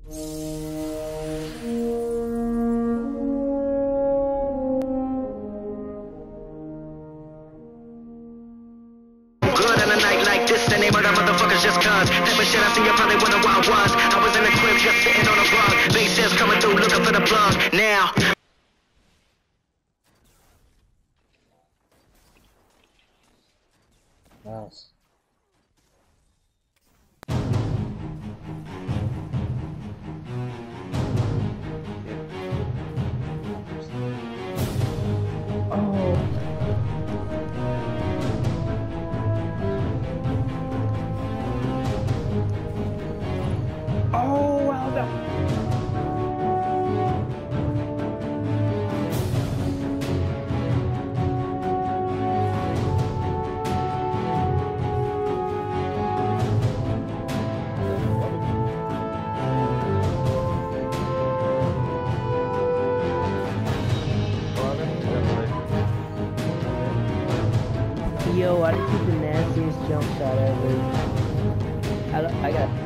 Good on a night like this, and they murder motherfuckers just cuz. Type of shit I see, you probably wonder why I was. I was in the crib just sitting on a rug. Bass is coming through, looking for the plug. Now. Nice. Yo, I just took the nastiest jump shot ever. I got